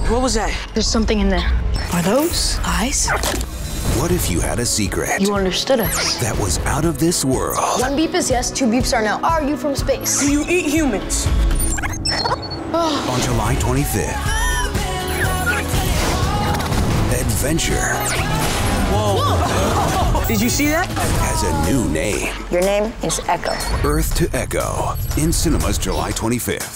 What was that? There's something in there. Are those eyes? What if you had a secret You understood us. that was out of this world? One beep is yes, two beeps are no. Are you from space? Do you eat humans? On July 25th. Adventure Whoa. Did you see that? has a new name. Your name is Echo. Earth to Echo. In cinemas July 25th.